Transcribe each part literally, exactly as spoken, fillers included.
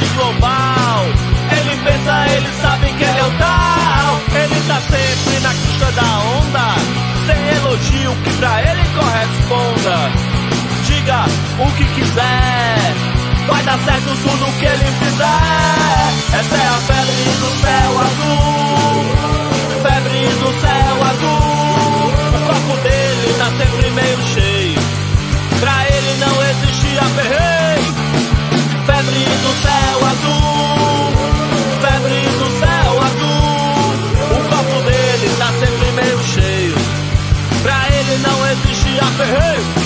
global. Ele pensa, ele sabe que ele é o tal. Ele tá sempre na crista da onda, sem elogio que pra ele corresponda. Diga o que quiser, vai dar certo tudo que ele fizer. Essa é a febre do céu azul, febre do céu azul. O copo dele tá sempre meio cheio, pra ele não existe aperreio. Febre do céu azul, febre do céu azul. O copo dele tá sempre meio cheio, pra ele não existe aperreio.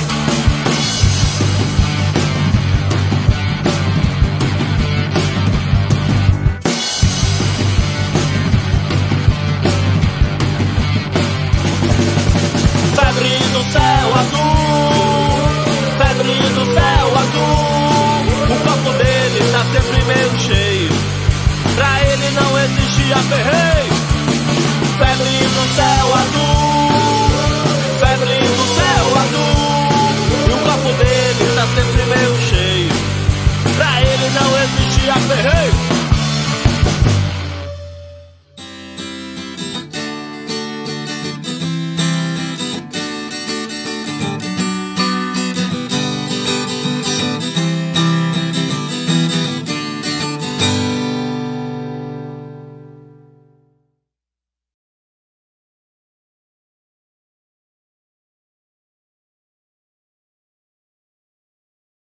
Febre do céu azul, febre do céu azul. O copo dele tá sempre meio cheio, pra ele não existe aperreio. Febre do céu azul, febre do céu azul. E o copo dele tá sempre meio cheio, pra ele não existe aperreio.